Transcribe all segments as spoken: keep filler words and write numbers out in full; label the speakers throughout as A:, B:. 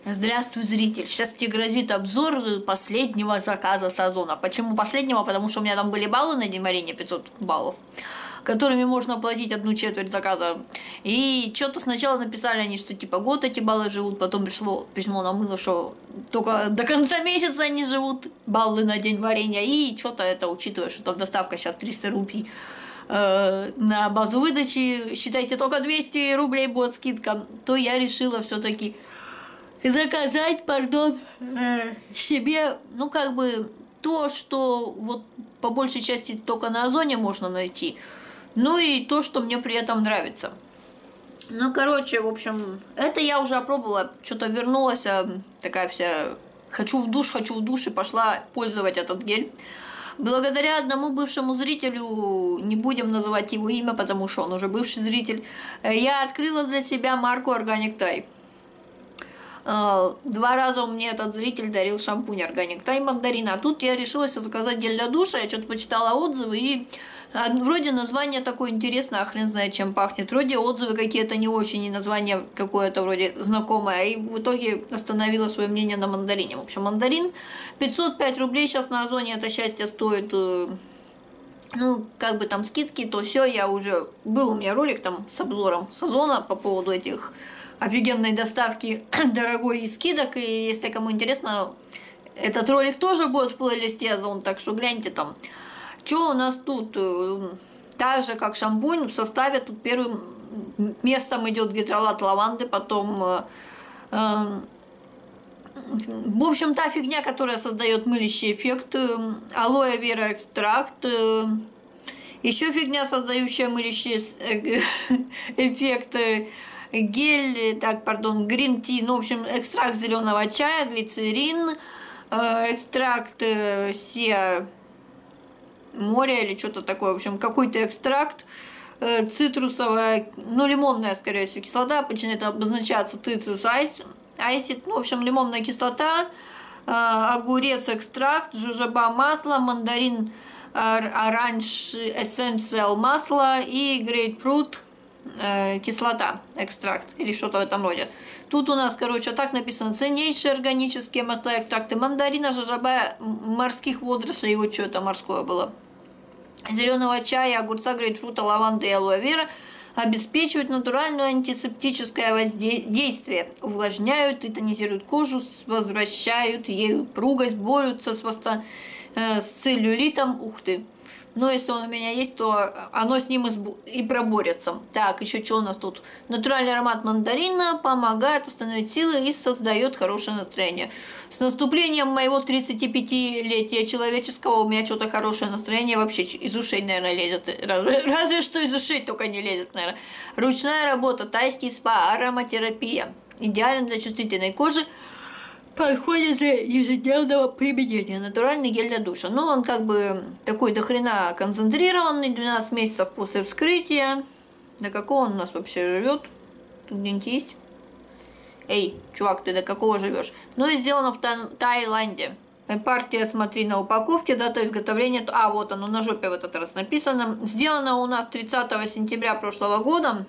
A: Здравствуй, зритель. Сейчас тебе грозит обзор последнего заказа сезона. Почему последнего? Потому что у меня там были баллы на день варенья, пятьсот баллов, которыми можно оплатить одну четверть заказа. И что-то сначала написали они, что типа год эти баллы живут, потом пришло письмо на мыло, что только до конца месяца они живут, баллы на день варенья. И что-то это, учитывая, что там доставка сейчас триста рублей э, на базу выдачи, считайте, только двести рублей будет скидка, то я решила все-таки заказать, пардон, себе, ну, как бы, то, что вот по большей части только на Озоне можно найти, ну и то, что мне при этом нравится. Ну, короче, в общем, это я уже опробовала, что-то вернулась, такая вся, хочу в душ, хочу в душ, и пошла пользовать этот гель. Благодаря одному бывшему зрителю, не будем называть его имя, потому что он уже бывший зритель, я открыла для себя марку Organic Thai. Два раза мне этот зритель дарил шампунь Organic Thai мандарин, а тут я решилась заказать гель для душа, я что-то почитала отзывы, и вроде название такое интересное, а хрен знает чем пахнет, вроде отзывы какие-то не очень, и название какое-то вроде знакомое, и в итоге остановила свое мнение на мандарине. В общем, мандарин пятьсот пять рублей сейчас на Озоне, это счастье стоит, ну, как бы там скидки, то все, я уже, был у меня ролик там с обзором с Озона по поводу этих офигенной доставки дорогой и скидок, и если кому интересно, этот ролик тоже будет в плейлисте Озон, так что гляньте там. Что у нас тут? Так же, как шампунь, в составе тут первым местом идет гидролат лаванды, потом э, э, в общем, та фигня, которая создает мылящий эффект, э, алоэ вера экстракт, э, еще фигня, создающая мылящий э, эффект, э, гель, так, пардон, green tea, ну, в общем, экстракт зеленого чая, глицерин, э, экстракт э, сиа моря или что-то такое, в общем, какой-то экстракт, э, цитрусовая, ну, лимонная, скорее всего, кислота, почему это обозначается цитрус айс, айсит, ну, в общем, лимонная кислота, э, огурец экстракт, жужоба масло, мандарин оранж эссенциал масло и грейпфрут кислота, экстракт или что-то в этом роде. Тут у нас, короче, так написано: ценнейшие органические масла, экстракты мандарина, жожоба, морских водорослей, вот что это морское было, зеленого чая, огурца, грейпфрута, лаванды и алоэ вера обеспечивают натуральное антисептическое воздействие, увлажняют и тонизируют кожу, возвращают ей упругость, борются с, восто... с целлюлитом, ух ты. Но если он у меня есть, то оно с ним и проборется. Так, еще что у нас тут? Натуральный аромат мандарина помогает восстановить силы и создает хорошее настроение. С наступлением моего тридцатипятилетия человеческого у меня что-то хорошее настроение вообще из ушей, наверное, лезет. Разве, разве что из ушей только не лезет, наверное. Ручная работа, тайский спа, ароматерапия. Идеален для чувствительной кожи. Подходит для ежедневного применения. Натуральный гель для душа. Ну, он как бы такой дохрена концентрированный, двенадцать месяцев после вскрытия. До какого он у нас вообще живет? Тут где-нибудь есть? Эй, чувак, ты до какого живешь? Ну и сделано в Таиланде. Партия, смотри на упаковке, дата изготовления. А, вот оно на жопе в этот раз написано. Сделано у нас тридцатого сентября прошлого года.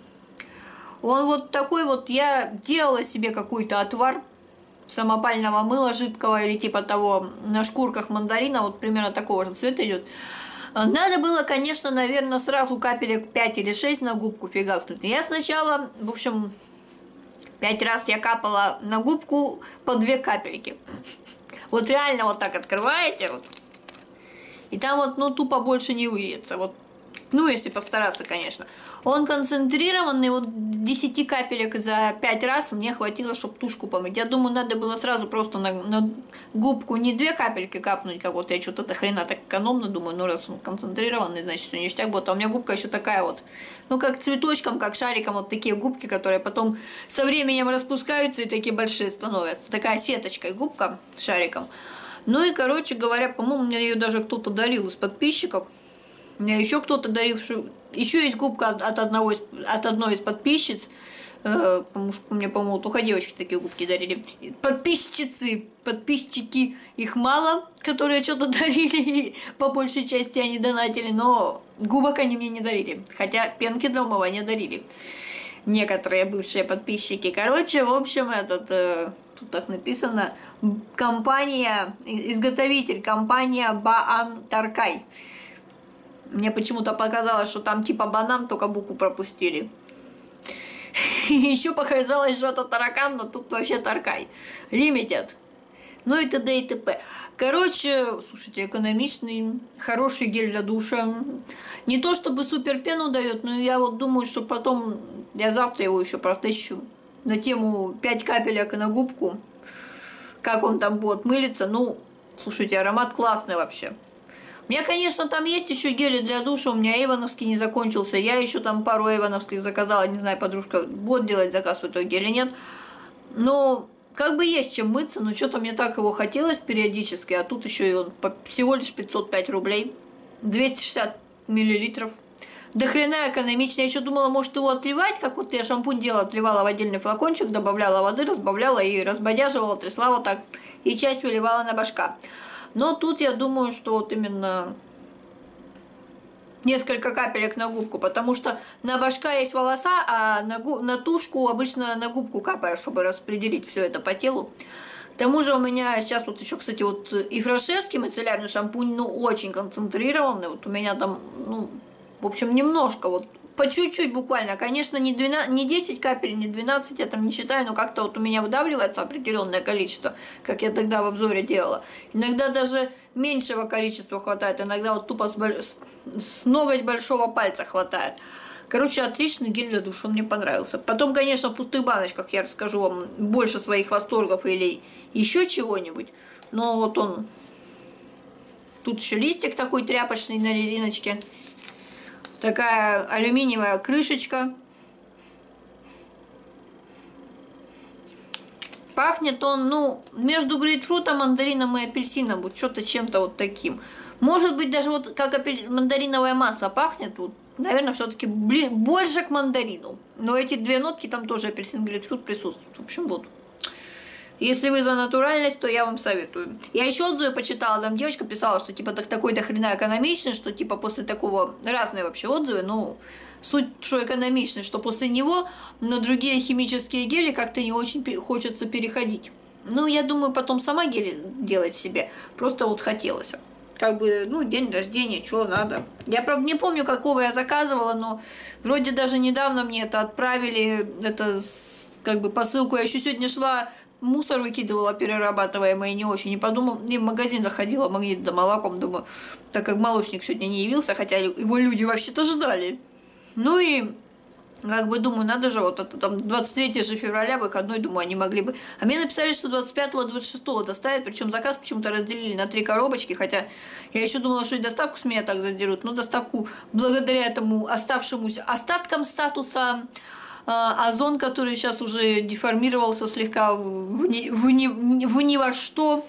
A: Он вот такой вот, я делала себе какой-то отвар самопального мыла жидкого или типа того на шкурках мандарина, вот примерно такого же цвета идет. Надо было, конечно, наверное, сразу капелек пять или шесть на губку фигакнуть. Я сначала, в общем, пять раз я капала на губку по две капельки. Вот реально вот так открываете, вот, и там вот, ну, тупо больше не выйдется. Вот. Ну, если постараться, конечно. Он концентрированный, вот десять капелек за пять раз мне хватило, чтобы тушку помыть. Я думаю, надо было сразу просто на, на губку не две капельки капнуть, как вот я что-то хрена так экономно думаю, ну, раз он концентрированный, значит, что ништяк будет. А у меня губка еще такая вот, ну, как цветочком, как шариком, вот такие губки, которые потом со временем распускаются и такие большие становятся. Такая сеточкой губка с шариком. Ну и, короче говоря, по-моему, мне ее даже кто-то дарил из подписчиков. У меня еще кто-то даривший. Еще есть губка от, одного из, от одной из подписчиц. Э, потому что мне, по-моему, только девочки такие губки дарили. Подписчицы, подписчики, их мало, которые что-то дарили. По большей части они донатили, но губок они мне не дарили. Хотя пенки для умывания дарили некоторые бывшие подписчики. Короче, в общем, этот... Э, Тут так написано. Компания, изготовитель, компания Баан Таркай. Мне почему-то показалось, что там типа банан, только букву пропустили. Еще показалось, что это таракан, но тут вообще Таркай. Limited. Ну и т.д. и т.п. Короче, слушайте, экономичный, хороший гель для душа. Не то чтобы супер пену дает, но я вот думаю, что потом я завтра его еще протещу на тему пять капелек на губку. Как он там будет мылиться. Ну, слушайте, аромат классный вообще. У меня, конечно, там есть еще гели для душа. У меня эйвоновский не закончился. Я еще там пару эйвоновских заказала. Не знаю, подружка будет делать заказ в итоге или нет. Но как бы есть чем мыться. Но что-то мне так его хотелось периодически. А тут еще и он всего лишь пятьсот пять рублей. двести шестьдесят миллилитров. До хрена экономично. Я еще думала, может его отливать. Как вот я шампунь делала, отливала в отдельный флакончик. Добавляла воды, разбавляла и разбодяживала, трясла вот так. И часть выливала на башка. Но тут я думаю, что вот именно несколько капелек на губку, потому что на башка есть волоса, а на, губ, на тушку обычно на губку капаешь, чтобы распределить все это по телу. К тому же у меня сейчас вот еще, кстати, вот и фрашевский мицеллярный шампунь, ну, очень концентрированный. Вот у меня там, ну, в общем, немножко вот, по чуть-чуть буквально. Конечно, не, двенадцать, не десять капель, не двенадцать, я там не считаю, но как-то вот у меня выдавливается определенное количество, как я тогда в обзоре делала. Иногда даже меньшего количества хватает, иногда вот тупо с, с, с ноготь большого пальца хватает. Короче, отличный гель для душа, мне понравился. Потом, конечно, в пустых баночках я расскажу вам больше своих восторгов или еще чего-нибудь. Но вот он... Тут еще листик такой тряпочный на резиночке. Такая алюминиевая крышечка. Пахнет он, ну, между грейпфрутом, мандарином и апельсином. Вот что-то чем-то вот таким. Может быть, даже вот как мандариновое масло пахнет. Вот, наверное, все-таки больше к мандарину. Но эти две нотки там тоже апельсин, грейпфрут присутствуют. В общем, вот. Если вы за натуральность, то я вам советую. Я еще отзывы почитала, там девочка писала, что типа такой до хрена экономичный, что типа после такого разные вообще отзывы, ну, суть, что экономичный, что после него на другие химические гели как-то не очень хочется переходить. Ну, я думаю, потом сама гели делать себе, просто вот хотелось. Как бы, ну, день рождения, что надо. Я, правда, не помню, какого я заказывала, но вроде даже недавно мне это отправили, это как бы посылку. Я еще сегодня шла... Мусор выкидывала перерабатываемый, не очень. И подумала, и в магазин заходила, магнит да молоком, думаю, так как молочник сегодня не явился, хотя его люди вообще-то ждали. Ну и, как бы, думаю, надо же, вот это там двадцать третьего же февраля, выходной, думаю, они могли бы. А мне написали, что двадцать пятого — двадцать шестого доставят, причем заказ почему-то разделили на три коробочки, хотя я еще думала, что и доставку с меня так задерут, но доставку благодаря этому оставшемуся остаткам статуса озон, который сейчас уже деформировался слегка в ни, в ни, в ни во что,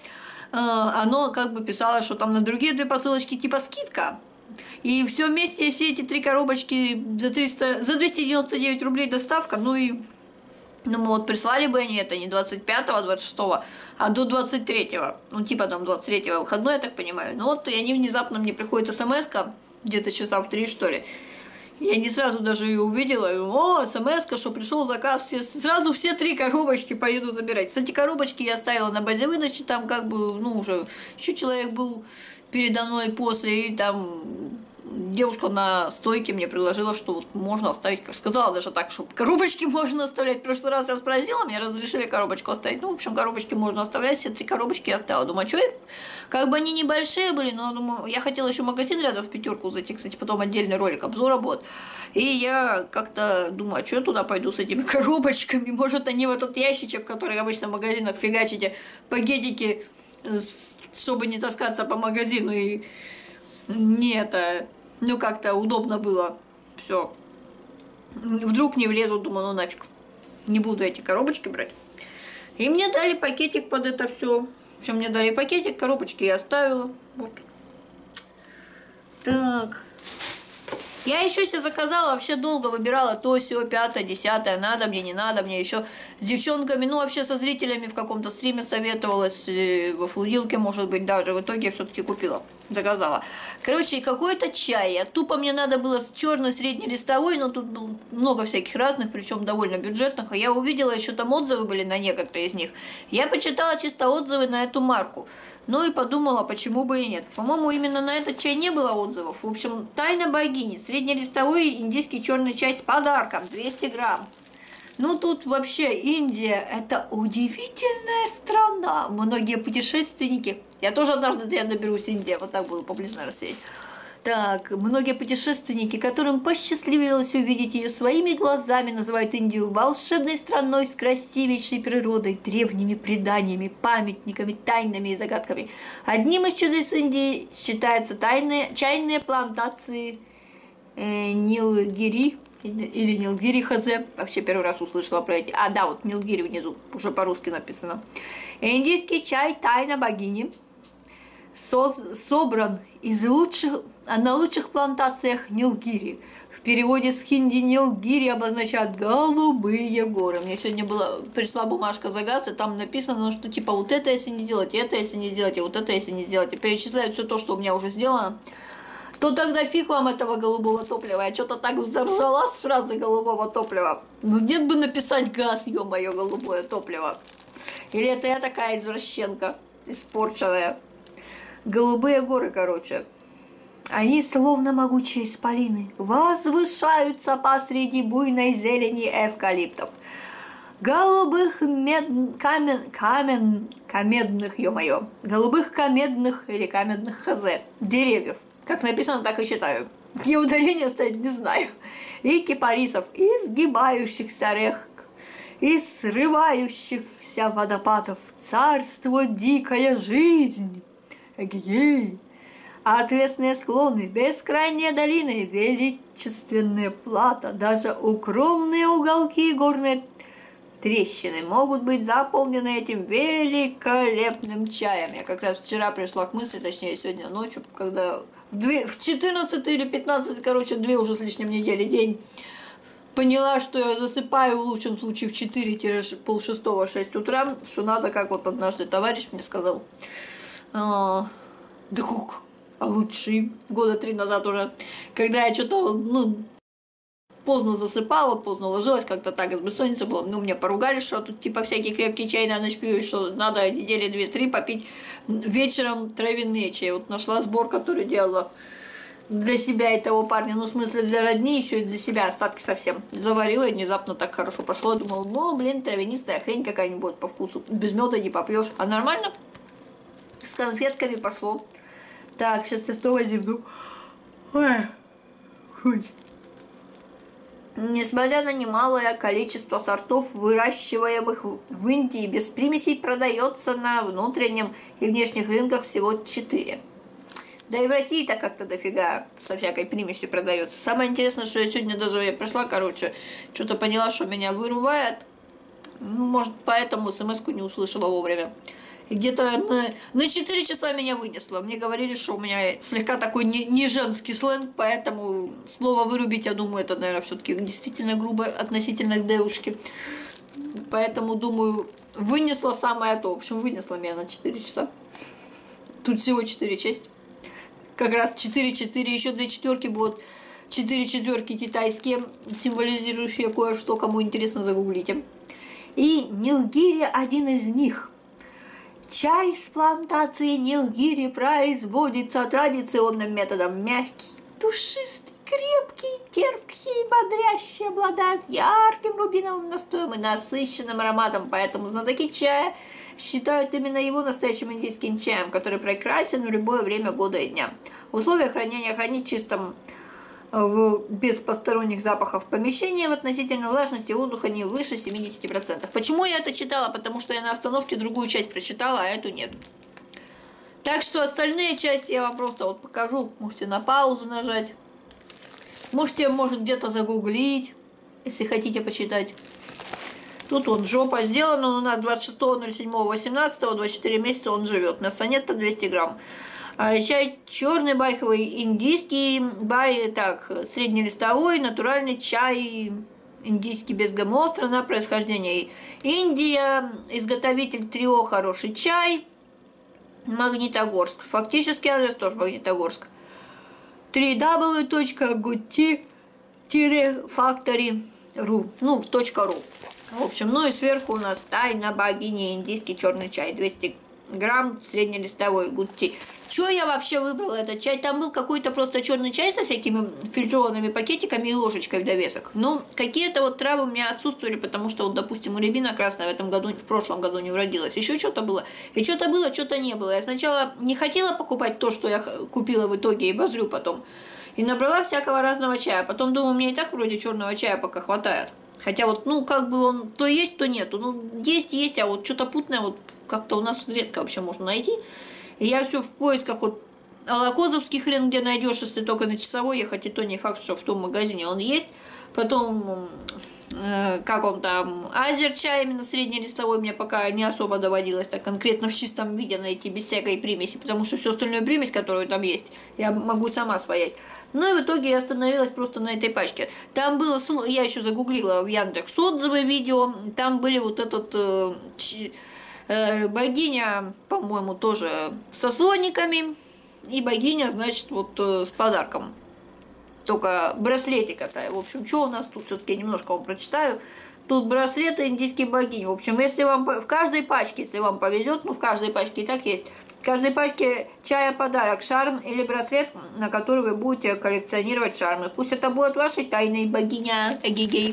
A: оно как бы писало, что там на другие две посылочки типа скидка. И все вместе, все эти три коробочки за, триста, за двести девяносто девять рублей доставка. Ну и ну, мы вот прислали бы они это не двадцать пятого, двадцать шестого, а до двадцать третьего. Ну типа там двадцать третьего выходной, я так понимаю. Ну вот и они внезапно, мне приходит смс-ка, где-то часа в три что ли. Я не сразу даже ее увидела, и, о, смс-ка, что пришел заказ, все, сразу все три коробочки поеду забирать. Кстати, коробочки я оставила на базе выдачи, там как бы, ну, уже еще человек был передо мной после, и там девушка на стойке мне предложила, что вот можно оставить, как сказала даже так, что коробочки можно оставлять. В прошлый раз я спросила, мне разрешили коробочку оставить. Ну, в общем, коробочки можно оставлять, все три коробочки я оставила. Думаю, что их, как бы они небольшие были, но думаю, я хотела еще в магазин рядом в пятерку зайти, кстати, потом отдельный ролик обзора будет. И я как-то думаю, а что я туда пойду с этими коробочками? Может, они в этот ящичек, который обычно в магазинах фигачите, пакетики, чтобы не таскаться по магазину и не это... Ну, как-то удобно было. Все. Вдруг не влезут, думаю, ну нафиг. Не буду эти коробочки брать. И мне дали пакетик под это все. В общем, мне дали пакетик, коробочки я оставила. Вот. Так. Я еще себе заказала, вообще долго выбирала то, сё, пятое, десятое, надо мне, не надо мне. Еще с девчонками, ну вообще со зрителями в каком-то стриме советовалась, во флудилке, может быть, даже. В итоге все-таки купила, заказала. Короче, какой-то чай. А тупо мне надо было черный среднелистовой, но тут было много всяких разных, причем довольно бюджетных. А я увидела, еще там отзывы были на некоторые из них. Я почитала чисто отзывы на эту марку. Ну и подумала, почему бы и нет. По-моему, именно на этот чай не было отзывов. В общем, тайна богини. Среднелистовой индийский черный чай с подарком. двести грамм. Ну, тут вообще Индия – это удивительная страна. Многие путешественники. Я тоже однажды я доберусь в Индию. Вот так буду поближе рассеять. Так, многие путешественники, которым посчастливилось увидеть ее своими глазами, называют Индию волшебной страной с красивейшей природой, древними преданиями, памятниками, тайнами и загадками. Одним из чудес Индии считаются тайные, чайные плантации э, Нилгири или Нилгири Хазе. Вообще первый раз услышала про эти. А, да, вот Нилгири внизу, уже по-русски написано. Индийский чай «Тайна богини» собран из лучших, на лучших плантациях Нилгири. В переводе с хинди Нилгири обозначает голубые горы. Мне сегодня была, пришла бумажка за газ, и там написано, что типа вот это если не делать, это если не сделать, и вот это если не сделать. И перечисляют все то, что у меня уже сделано. То тогда фиг вам этого голубого топлива. Я что-то так заржала с фразы голубого топлива. Ну нет бы написать газ, ё-моё, голубое топливо. Или это я такая извращенка, испорченная. Голубые горы, короче. Они, словно могучие исполины, возвышаются посреди буйной зелени эвкалиптов. Голубых мед... камен... камен... камедных, ё-моё, голубых камедных или камедных хазе, деревьев. Как написано, так и считаю. Где ударение стоит, не знаю. И кипарисов, изгибающихся рех, и срывающихся водопадов. Царство дикая жизнь. Эгегей. А отвесные склоны, бескрайние долины, величественные плато, даже укромные уголки и горные трещины могут быть заполнены этим великолепным чаем. Я как раз вчера пришла к мысли, точнее сегодня ночью, когда в четырнадцать или пятнадцать, короче, две уже с лишним недели день, поняла, что я засыпаю в лучшем случае в четыре-полшестого-шесть утра, что надо, как вот однажды товарищ мне сказал, друг, а лучше года три назад уже, когда я что-то, ну, поздно засыпала, поздно ложилась, как-то так, из бессонницы было, ну, мне поругали, что тут, типа, всякий крепкий чай на ночь пью, что надо недели две-три попить вечером травяные чаи. Вот нашла сбор, который делала для себя и того парня, ну, в смысле, для родни, еще и для себя, остатки совсем. Заварила, и внезапно так хорошо пошло, думала, ну, блин, травянистая хрень какая-нибудь будет по вкусу, без меда не попьешь, а нормально, с конфетками пошло. Так, сейчас я снова зевну. Ой, хоть. Несмотря на немалое количество сортов, выращиваемых в Индии без примесей, продается на внутреннем и внешних рынках всего четыре. Да и в России-то как-то дофига со всякой примесью продается. Самое интересное, что я сегодня даже я пришла, короче, что-то поняла, что меня вырубает. Ну, может, поэтому смс-ку не услышала вовремя. И где-то на, на четыре часа меня вынесло. Мне говорили, что у меня слегка такой не, не женский сленг, поэтому слово «вырубить», я думаю, это, наверное, все-таки действительно грубо относительно к девушке. Поэтому, думаю, вынесло самое то. В общем, вынесло меня на четыре часа. Тут всего четыре части. Как раз четыре-четыре, еще две четверки будут. четыре четверки китайские, символизирующие кое-что, кому интересно, загуглите. И Нилгири один из них. Чай с плантации Нилгири производится традиционным методом. Мягкий, душистый, крепкий, терпкий, бодрящий, обладает ярким рубиновым настоем и насыщенным ароматом. Поэтому знатоки чая считают именно его настоящим индийским чаем, который прекрасен в любое время года и дня. Условия хранения хранить чистым в, без посторонних запахов помещения в относительной влажности воздуха не выше семидесяти процентов. Почему я это читала? Потому что я на остановке другую часть прочитала, а эту нет. Так что остальные части я вам просто вот покажу. Можете на паузу нажать. Можете, может, где-то загуглить, если хотите почитать. Тут он жопа сделан, он у нас двадцать шестого ноль седьмого восемнадцатого, двадцать четыре месяца он живет. Мяса нет-то двести грамм. А чай черный байховый, индийский бай, так, среднелистовой, натуральный чай, индийский без ГМО, страна происхождения Индия, изготовитель трио хороший чай, Магнитогорск. Фактически адрес тоже Магнитогорск. три дабл ю точка гути фактори точка ру. Ну, точка ру. В общем, ну и сверху у нас тайна богини, индийский черный чай, двести грамм, среднелистовой гути. Чё я вообще выбрала этот чай? Там был какой-то просто черный чай со всякими фильтрованными пакетиками и ложечкой в довесок. Ну, какие-то вот травы у меня отсутствовали, потому что, вот, допустим, у рябина красная в этом году, в прошлом году не уродилась. Еще что-то было. И что-то было, что-то не было. Я сначала не хотела покупать то, что я купила в итоге, и базрю потом. И набрала всякого разного чая. Потом думаю, мне и так вроде черного чая пока хватает. Хотя вот, ну, как бы он то есть, то нету. Ну, есть, есть, а вот что-то путное вот как-то у нас редко вообще можно найти. И я все в поисках вот Алакозовский хрен, где найдешь, если только на часовой ехать, и то не факт, что в том магазине он есть. Потом, э, как он там, азер-чай именно среднелистовой мне пока не особо доводилось так конкретно в чистом виде найти, без всякой примеси, потому что всю остальную примесь, которую там есть, я могу сама своять. Ну и в итоге я остановилась просто на этой пачке. Там было, я еще загуглила в Яндекс отзывы видео, там были вот этот... Э, богиня, по-моему, тоже со слониками, и богиня, значит, вот с подарком. Только браслетик-то. В общем, что у нас тут? Все-таки немножко вам прочитаю. Тут браслеты индийские богини. В общем, если вам в каждой пачке, если вам повезет, ну в каждой пачке и так есть, в каждой пачке чая подарок, шарм или браслет, на который вы будете коллекционировать шармы. Пусть это будет вашей тайной богиня. Эгегей.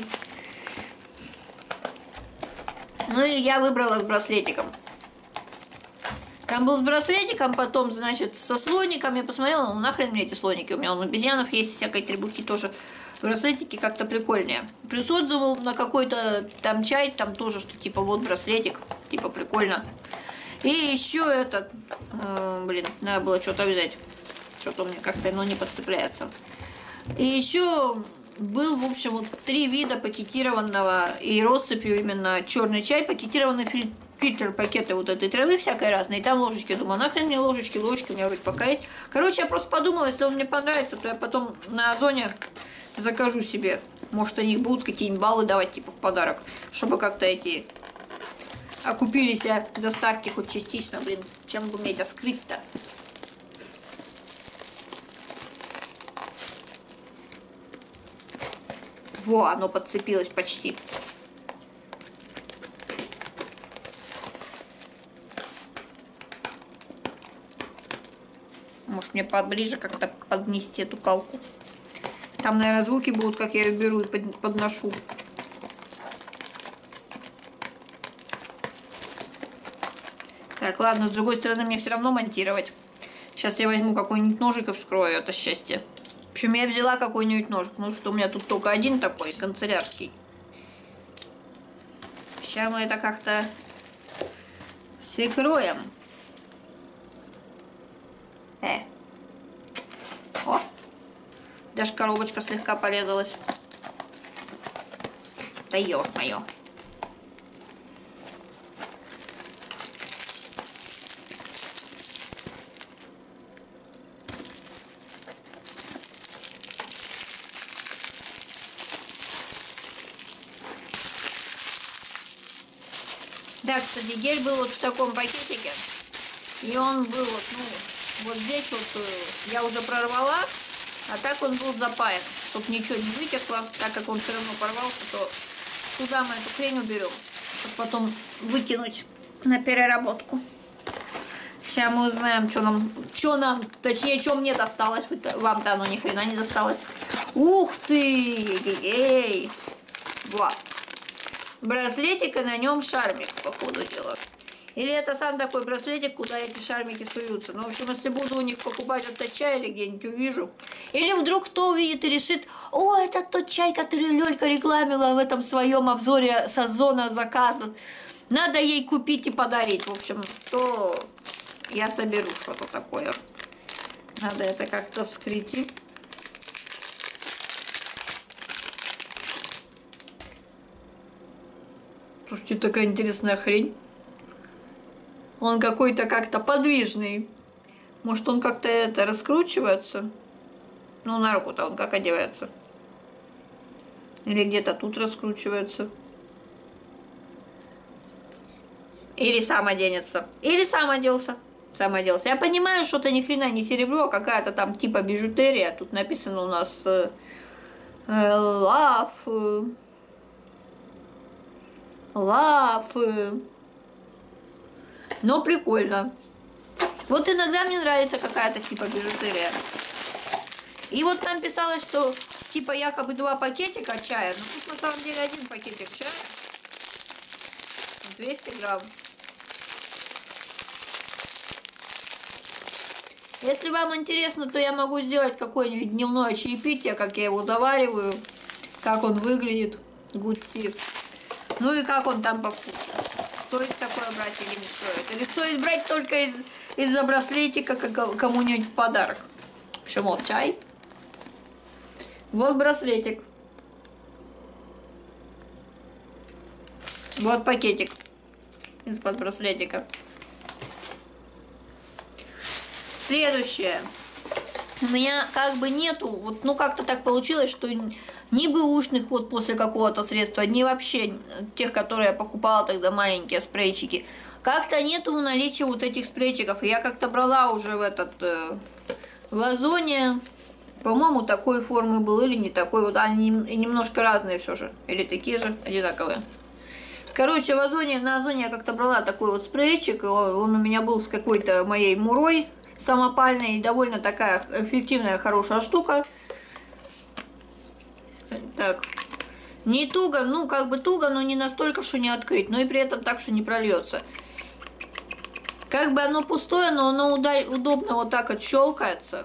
A: Ну и я выбрала с браслетиком. Там был с браслетиком, потом, значит, со слониками. Я посмотрела, ну нахрен мне эти слоники. У меня он обезьянов есть, всякой требухи тоже. Браслетики как-то прикольнее. Плюс отзывал на какой-то там чай, там тоже, что типа вот браслетик, типа прикольно. И еще этот, э, блин, надо было что-то взять. Что-то у меня как-то оно не подцепляется. И еще... Был, в общем, вот три вида пакетированного и россыпью именно черный чай, пакетированный фильтр, фильтр пакеты вот этой травы всякой разной. И там ложечки. Думаю, нахрен мне ложечки, ложечки у меня вроде пока есть. Короче, я просто подумала, если он мне понравится, то я потом на Озоне закажу себе. Может, они будут какие-нибудь баллы давать, типа, в подарок. Чтобы как-то эти окупились доставки хоть частично, блин. Чем бы мне это скрыть-то? Во, оно подцепилось почти. Может, мне поближе как-то поднести эту палку. Там, наверное, звуки будут, как я ее беру и подношу. Так, ладно, с другой стороны мне все равно монтировать. Сейчас я возьму какой-нибудь ножик и вскрою это счастье. В общем, я взяла какой-нибудь ножик. Ну, что у меня тут только один такой, канцелярский. Сейчас мы это как-то вскроем. Э. О! Даже коробочка слегка порезалась. Да ё-моё. Да, кстати, гель был вот в таком пакетике. И он был вот, ну, вот здесь вот я уже прорвала, а так он был запаян. Чтобы ничего не вытекло, так как он все равно порвался, то туда мы эту хрень уберем. Чтобы потом выкинуть на переработку. Сейчас мы узнаем, что нам, что нам, точнее, что мне досталось. Вам-то оно ни хрена не досталось. Ух ты! Эй! Вот. Браслетик, и на нем шармик, по ходу дела. Или это сам такой браслетик, куда эти шармики суются. Ну, в общем, если буду у них покупать этот чай или где-нибудь увижу. Или вдруг кто увидит и решит, о, это тот чай, который Лёлька рекламила в этом своем обзоре с Озона заказа. Надо ей купить и подарить. В общем, то я соберу что-то такое. Надо это как-то вскрыть. Слушайте, такая интересная хрень. Он какой-то как-то подвижный. Может, он как-то это раскручивается? Ну, на руку-то он как одевается? Или где-то тут раскручивается? Или сам оденется? Или сам оделся? Сам оделся. Я понимаю, что это ни хрена не серебро, а какая-то там типа бижутерия. Тут написано у нас э, э, love. Э, love. Э. Но прикольно. Вот иногда мне нравится какая-то типа бижутерия. И вот там писалось, что типа якобы два пакетика чая. Но тут на самом деле один пакетик чая. двести грамм. Если вам интересно, то я могу сделать какое-нибудь дневное чаепитие, как я его завариваю, как он выглядит, good tip. Ну и как он там по вкусу. Стоит такое брать или не стоит? Или стоит брать только из, из-за браслетика кому-нибудь в подарок? В общем, вот чай. Вот браслетик. Вот пакетик из-под браслетика. Следующее. У меня как бы нету, вот, ну как-то так получилось, что ни бэушных вот после какого-то средства, ни вообще тех, которые я покупала тогда, маленькие спрейчики. Как-то нету в наличии вот этих спрейчиков. Я как-то брала уже в этот э, в Озоне, по-моему, такой формы был или не такой. Вот они немножко разные все же. Или такие же, одинаковые. Короче, в Озоне, на Озоне я как-то брала такой вот спрейчик. Он у меня был с какой-то моей мурой самопальной. И довольно такая эффективная, хорошая штука. Так. Не туго, ну как бы туго, но не настолько, что не открыть. Но и при этом так, что не прольется. Как бы оно пустое, но оно удобно вот так вот щелкается.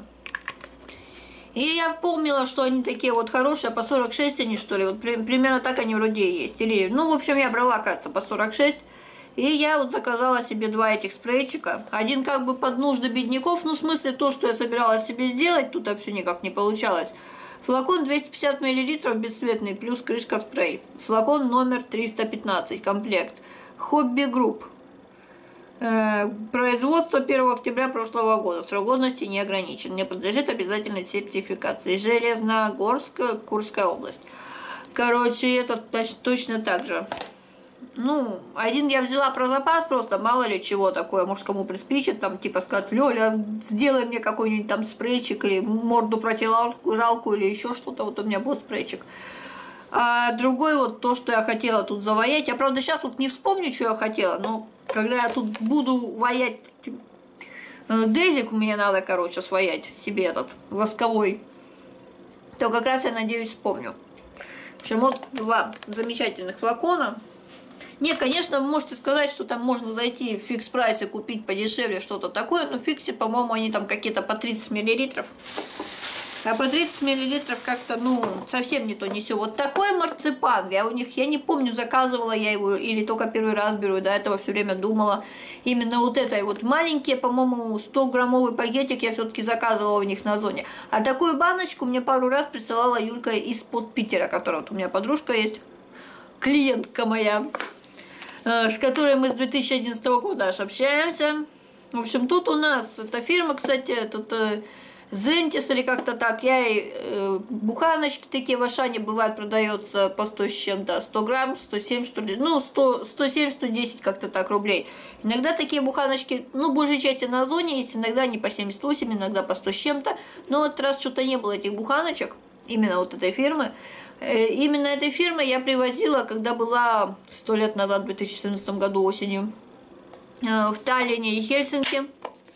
A: И я помнила, что они такие вот хорошие, по сорок шесть они, что ли, вот примерно так они вроде и есть. Или, ну, в общем, я брала, кажется, по сорок шесть. И я вот заказала себе два этих спрейчика. Один как бы под нужды бедняков, ну, в смысле, то, что я собиралась себе сделать, тут все никак не получалось. Флакон двести пятьдесят миллилитров бесцветный, плюс крышка спрей. Флакон номер триста пятнадцать, комплект. Хобби Групп. Производство первого октября прошлого года. Срок годности не ограничен. Не подлежит обязательной сертификации. Железногорск, Курская область. Короче, это точно так же. Ну, один я взяла про запас, просто мало ли чего такое. Может, кому приспичит, там, типа, сказать: Лёля, сделай мне какой-нибудь там спрейчик, или морду протиралку, жалку, или еще что-то. Вот у меня был спрейчик. А другой вот то, что я хотела тут заваять. Я, правда, сейчас вот не вспомню, что я хотела, но когда я тут буду ваять дезик, мне надо, короче, своять себе этот восковой, то как раз я, надеюсь, вспомню. В общем, вот два замечательных флакона. Не, конечно, вы можете сказать, что там можно зайти в фикс-прайс и купить подешевле что-то такое, но в фиксе, по-моему, они там какие-то по тридцать миллилитров. А по тридцать миллилитров как-то, ну, совсем не то несу. Вот такой марципан, я у них, я не помню, заказывала я его или только первый раз беру, и до этого все время думала. Именно вот это, вот маленькие, по-моему, сто граммовый пакетик я все-таки заказывала у них на Озоне. А такую баночку мне пару раз присылала Юлька из-под Питера, которая вот у меня подружка есть, клиентка моя, с которой мы с две тысячи одиннадцатого года аж общаемся. В общем, тут у нас эта фирма, кстати, тут Зентис или как-то так. Я и э, буханочки такие в Ашане бывают, продается по сто с чем-то, сто грамм, сто семь, что ли, ну, сто, сто семь, сто десять как-то так рублей. Иногда такие буханочки, ну, большей части на Озоне есть, иногда не по семьдесят восемь, иногда по сто с чем-то. Но вот раз что-то не было этих буханочек, именно вот этой фирмы, э, именно этой фирмы я привозила, когда была сто лет назад, в две тысячи семнадцатом году осенью, э, в Таллине и Хельсинки.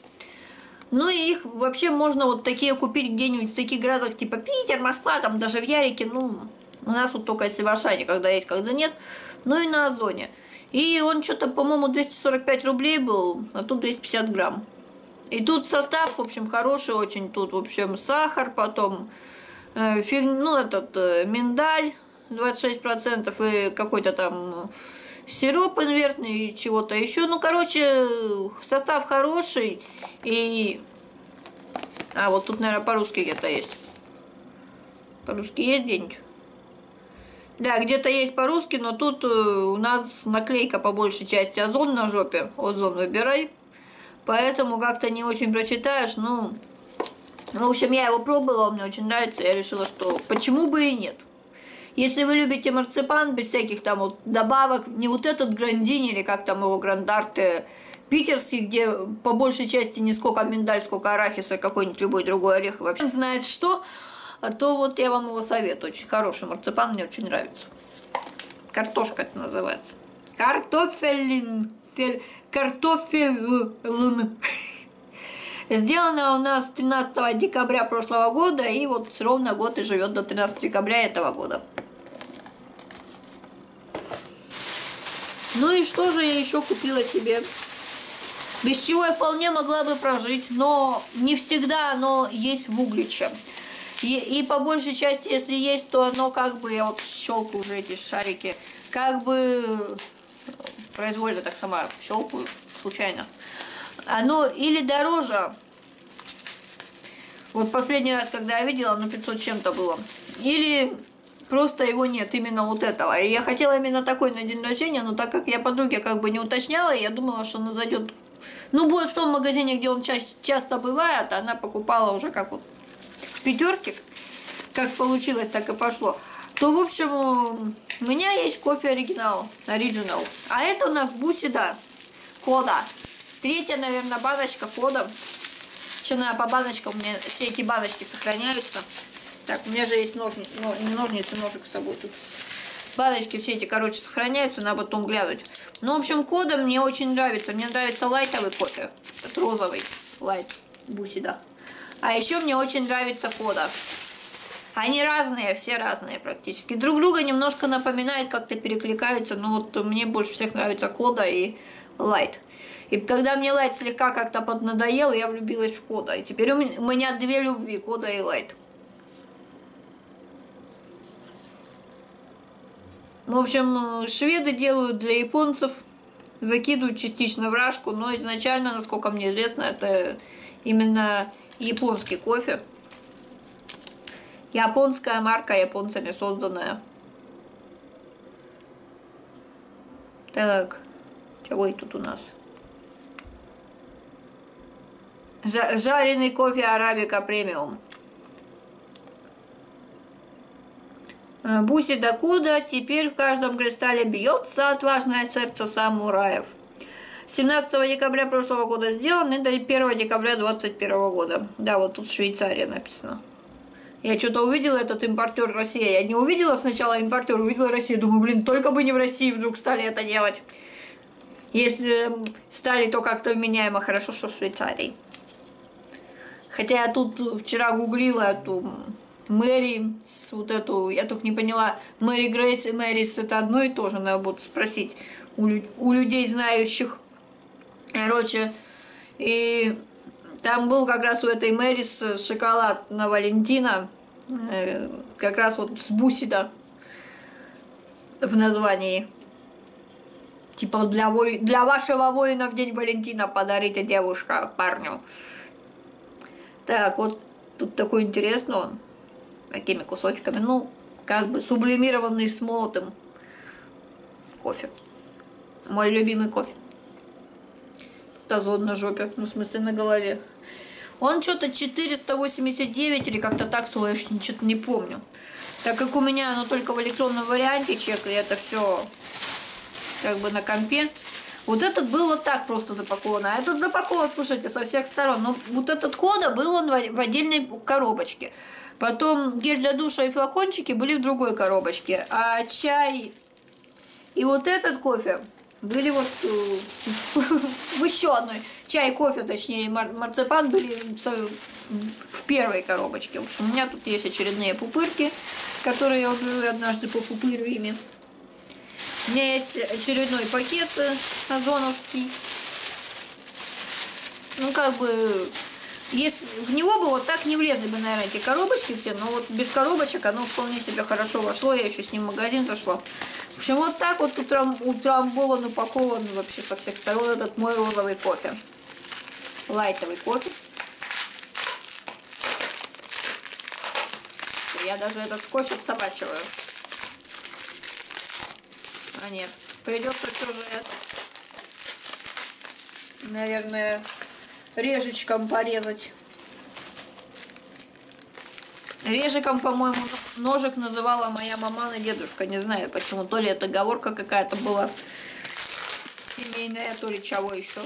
A: Ну и их вообще можно вот такие купить где-нибудь в таких городах, типа Питер, Москва, там даже в Ярике, ну, у нас вот только если в Ашане, когда есть, когда нет, ну и на Озоне. И он что-то, по-моему, двести сорок пять рублей был, а тут двести пятьдесят грамм. И тут состав, в общем, хороший очень, тут, в общем, сахар, потом, э, фиг, ну, этот, э, миндаль, двадцать шесть процентов и какой-то там сироп инвертный и чего-то еще. Ну, короче, состав хороший. И... А, вот тут, наверное, по-русски где-то есть. По-русски есть где-нибудь? Да, где-то есть по-русски, но тут у нас наклейка по большей части Озон на жопе. Озон выбирай. поэтому как-то не очень прочитаешь, ну... В общем, я его пробовала, мне очень нравится, я решила, что почему бы и нет. Если вы любите марципан без всяких там вот добавок, не вот этот грандини или как там его грандарты питерский, где по большей части не сколько миндаль, сколько арахиса, какой-нибудь любой другой орех, вообще знает что, то вот я вам его советую. Очень хороший марципан, мне очень нравится. Картошка это называется. Картофелин. Картофелин. Сделано у нас тринадцатого декабря прошлого года, и вот ровно год и живет до тринадцатого декабря этого года. Ну и что же я еще купила себе? Без чего я вполне могла бы прожить, но не всегда оно есть в Угличе. И, и по большей части, если есть, то оно как бы, я вот щелкаю уже эти шарики, как бы произвольно так сама щелкаю, случайно. Оно или дороже, вот последний раз, когда я видела, оно пятьсот с чем-то было, или просто его нет, именно вот этого. И я хотела именно такой на день рождения, но так как я подруге как бы не уточняла, я думала, что она зайдет, ну, будет в том магазине, где он ча часто бывает, она покупала уже как вот в пятерке, как получилось, так и пошло. То, в общем, у меня есть кофе оригинал, оригинал, а это у нас Бусида Кода. Третья, наверное, баночка Кода. Начиная по баночкам, у меня все эти баночки сохраняются. Так, у меня же есть ножницы, но, не ножницы, ножик с собой тут. Баночки все эти, короче, сохраняются, надо потом глянуть. Ну, в общем, Кода мне очень нравится. Мне нравится лайтовый кофе. Это розовый лайт Бусида. А еще мне очень нравится Кода. Они разные, все разные практически. Друг друга немножко напоминают, как-то перекликаются. Но вот мне больше всех нравится Кода и лайт. И когда мне лайт слегка как-то поднадоел, я влюбилась в Кода. И теперь у меня две любви, Кода и лайт. В общем, шведы делают для японцев, закидывают частично в рашку, но изначально, насколько мне известно, это именно японский кофе. Японская марка, японцами созданная. Так, чего тут у нас? Жареный кофе арабика премиум. Бусида Кода, теперь в каждом кристалле бьется отважное сердце самураев. семнадцатого декабря прошлого года сделан и до первого декабря двадцать первого года. Да, вот тут Швейцария написано. Я что-то увидела этот импортер Россия. Я не увидела сначала импортер, увидела Россию. Думаю, блин, только бы не в России вдруг стали это делать. Если стали, то как-то вменяемо. Хорошо, что в Швейцарии. Хотя я тут вчера гуглила эту Мэри, вот эту, я только не поняла, Мэри Грейс и Мэрис это одно и то же, надо будет спросить у, лю у людей знающих. Короче, и там был как раз у этой Мэрис шоколад на Валентина, э, как раз вот с Бусида в названии. Типа для, вой для вашего воина в день Валентина подарите девушка парню. Так, вот тут такой интересный он. Такими кусочками. Ну, как бы сублимированный с молотым кофе. Мой любимый кофе. Озон на жопе. Ну, в смысле, на голове. Он что-то четыреста восемьдесят девять или как-то так стоил, я что-то не помню. Так как у меня оно только в электронном варианте чек, и это все как бы на компе. Вот этот был вот так просто запакован, а этот запакован, слушайте, со всех сторон. Но вот этот Кода был он в отдельной коробочке. Потом гель для душа и флакончики были в другой коробочке. А чай и вот этот кофе были вот в еще одной. Чай, кофе, точнее, марципан были в первой коробочке. В общем, у меня тут есть очередные пупырки, которые я уберу и однажды попупырю ими. У меня есть очередной пакет озоновский. Ну, как бы, если в него бы вот так не влезли бы, наверное, эти коробочки все, но вот без коробочек оно вполне себе хорошо вошло. Я еще с ним в магазин зашла. В общем, вот так вот утрам, утрамбован, упакован вообще со всех сторон этот мой розовый кофе. Лайтовый кофе. Я даже этот скотч отсобачиваю. А нет, придется все же это, наверное, режечком порезать. Режиком, по-моему, ножик называла моя мама и дедушка. Не знаю почему. То ли это оговорка какая-то была семейная, то ли чего еще.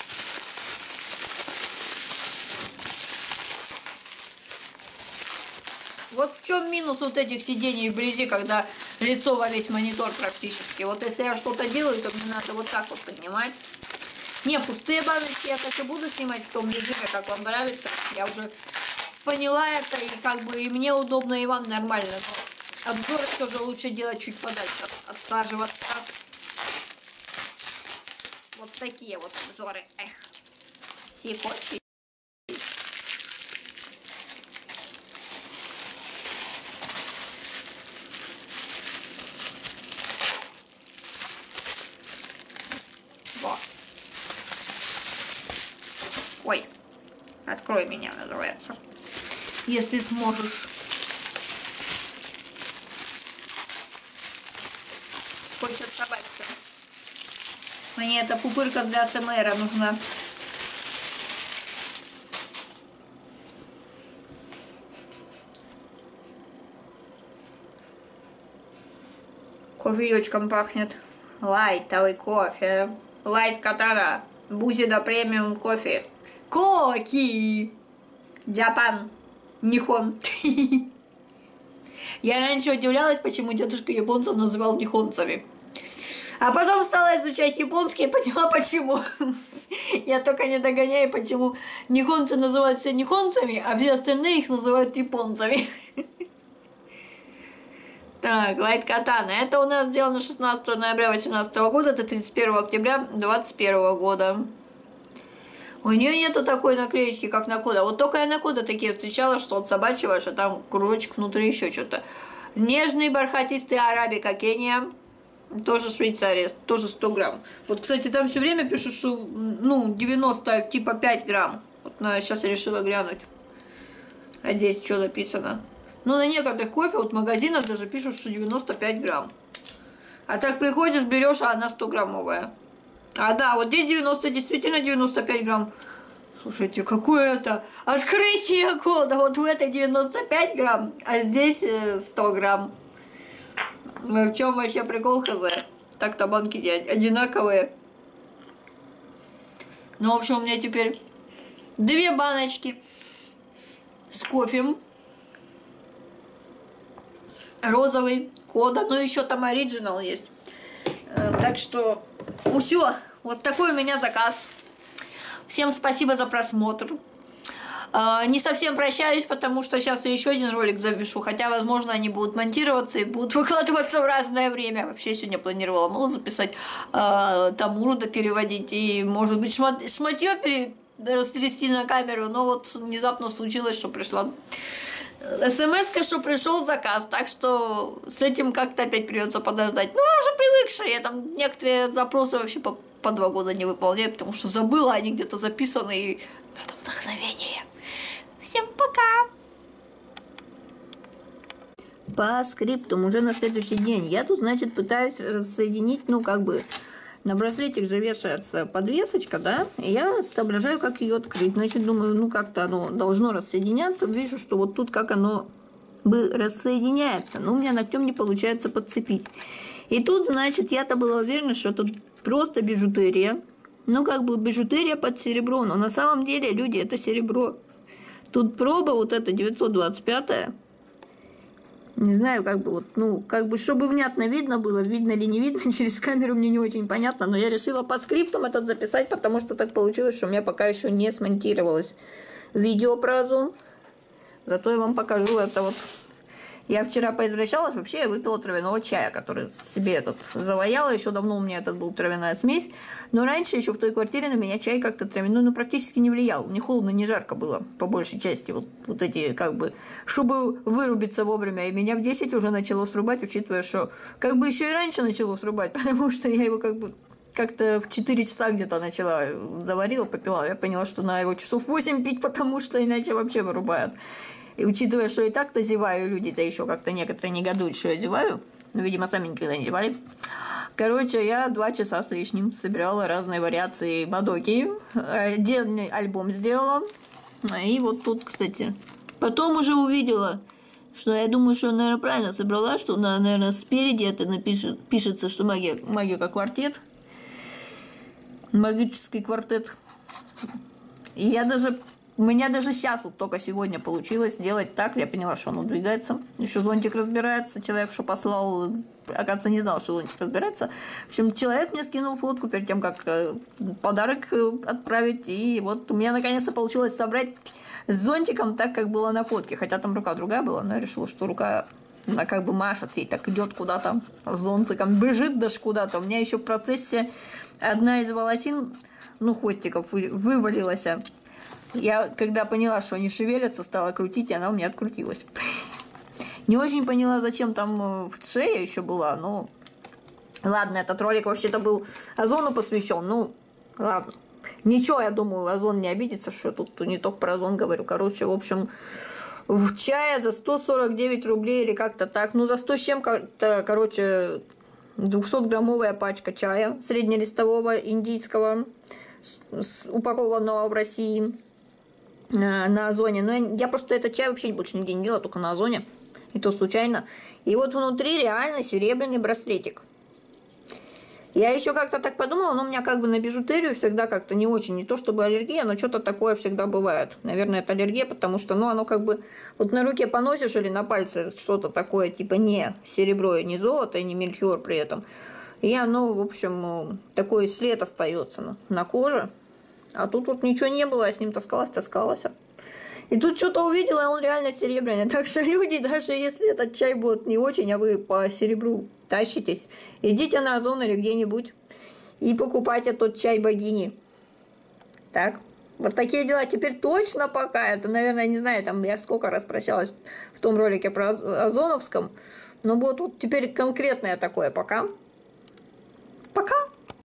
A: Вот в чем минус вот этих сидений вблизи, когда лицо во весь монитор практически. Вот если я что-то делаю, то мне надо вот так вот поднимать. Не, пустые баночки я так и буду снимать в том режиме, как вам нравится. Я уже поняла это, и как бы и мне удобно, и вам нормально. Но обзоры все же лучше делать чуть подальше, отсаживаться. Вот такие вот обзоры. Эх, сипочки. Вот. Ой, открой меня, называется. Если сможешь. Хочет собачься. Мне эта пупырка для АСМР нужна. Кофеечком пахнет. Лайтовый кофе. Лайт Катара. Бузида премиум кофе. Коки. Джапан. Нихон. Я раньше удивлялась, почему дедушка японцев называл нихонцами. А потом стала изучать японский и поняла, почему. Я только не догоняю, почему нихонцы называются нихонцами, а все остальные их называют японцами. Так, Лайт Катана. Это у нас сделано шестнадцатого ноября две тысячи восемнадцатого года, это тридцать первого октября две тысячи двадцать первого года. У нее нету такой наклеечки, как на кода. Вот только я на кода такие встречала, что от собачьего, что там кружочек внутри, еще что-то. Нежный бархатистый арабика Кения. Тоже Швейцария, тоже сто грамм. Вот, кстати, там все время пишут, что, ну, девяносто, типа пять грамм. Вот, ну, сейчас я решила глянуть. А здесь что написано? Ну, на некоторых кофе, вот в магазинах даже пишут, что девяносто пять грамм. А так приходишь, берешь, а она сто граммовая. А, да, вот здесь девяносто, действительно девяносто пять грамм. Слушайте, какое это открытие кода. Вот в этой девяносто пять грамм, а здесь сто грамм. В чем вообще прикол, хз? Так-то банки одинаковые. Ну, в общем, у меня теперь две баночки с кофе. Розовый, кода, ну еще там оригинал есть. Так что, ну все, вот такой у меня заказ. Всем спасибо за просмотр. Не совсем прощаюсь, потому что сейчас я еще один ролик запишу, хотя, возможно, они будут монтироваться и будут выкладываться в разное время. Вообще сегодня планировала мол записать, там уруда переводить и, может быть, шмат... шматье пере... растрясти на камеру, но вот внезапно случилось, что пришла смс-ка, что пришел заказ, так что с этим как-то опять придется подождать. Ну, уже привыкшая, я там некоторые запросы вообще по, по два года не выполняю, потому что забыла, они где-то записаны, и надо вдохновение. Всем пока! По скриптум уже на следующий день. Я тут, значит, пытаюсь рассоединить, ну, как бы, на браслетик же вешается подвесочка, да, и я соображаю, как ее открыть. Значит, думаю, ну, как-то оно должно рассоединяться. Вижу, что вот тут как оно бы рассоединяется, но у меня ногтем не получается подцепить. И тут, значит, я-то была уверена, что это просто бижутерия. Ну, как бы бижутерия под серебро, но на самом деле, люди, это серебро. Тут проба вот эта девятьсот двадцать пятая. Не знаю, как бы вот, ну, как бы, чтобы внятно видно было, видно ли не видно, через камеру мне не очень понятно, но я решила по скриптам этот записать, потому что так получилось, что у меня пока еще не смонтировалось видео про озон. Зато я вам покажу это вот. Я вчера поизвращалась, вообще я выпила травяного чая, который себе этот заваяла, еще давно у меня этот был травяная смесь, но раньше еще в той квартире на меня чай как-то травяной, ну, практически не влиял, не холодно, не жарко было, по большей части, вот, вот эти, как бы, чтобы вырубиться вовремя, и меня в десять уже начало срубать, учитывая, что, как бы, еще и раньше начало срубать, потому что я его, как бы, как-то в четыре часа где-то начала, заварила, попила, я поняла, что на его часов восемь пить, потому что иначе вообще вырубает. И учитывая, что и так-то зеваю, люди-то еще как-то некоторые негодуют, что я зеваю, но, видимо, сами никогда не зевали. Короче, я два часа с лишним собирала разные вариации Бадоки. Отдельный альбом сделала. И вот тут, кстати. Потом уже увидела, что я думаю, что, наверное, правильно собрала, что, наверное, спереди это напишет, пишется, что магия, магия как квартет. Магический квартет. И я даже... У меня даже сейчас, вот только сегодня получилось сделать так. Я поняла, что оно двигается. Еще зонтик разбирается. Человек, что послал, оказывается, не знал, что зонтик разбирается. В общем, человек мне скинул фотку перед тем, как подарок отправить. И вот у меня наконец-то получилось собрать с зонтиком так, как было на фотке. Хотя там рука другая была, но я решила, что рука, она как бы машет и так идет куда-то с зонтиком. Бежит даже куда-то. У меня еще в процессе одна из волосин, ну, хвостиков вывалилась. Я, когда поняла, что они шевелятся, стала крутить, и она у меня открутилась. Не очень поняла, зачем там шея еще была, но... Ладно, этот ролик вообще-то был Озону посвящен, ну, ладно. Ничего, я думаю, Озон не обидится, что я тут не только про Озон говорю. Короче, в общем, в чае за сто сорок девять рублей или как-то так. Ну, за сто с чем-то, короче, двухсотграммовая пачка чая среднелистового индийского, упакованного в России. На Озоне. Но я, я просто этот чай вообще больше нигде не делала, только на Озоне. И то случайно. И вот внутри реально серебряный браслетик. Я еще как-то так подумала, но у меня как бы на бижутерию всегда как-то не очень. Не то чтобы аллергия, но что-то такое всегда бывает. Наверное, это аллергия, потому что, ну, оно как бы... Вот на руке поносишь или на пальце что-то такое, типа не серебро, и не золото, и не мельхиор при этом. И оно, в общем, такой след остается на, на коже. А тут вот ничего не было, я с ним таскалась, таскалась. И тут что-то увидела, и он реально серебряный. Так что люди, даже если этот чай будет не очень, а вы по серебру тащитесь, идите на Озон или где-нибудь и покупайте тот чай богини. Так, вот такие дела. Теперь точно пока. Это, наверное, не знаю, там я сколько раз прощалась в том ролике про Озоновском. Но вот тут теперь конкретное такое пока.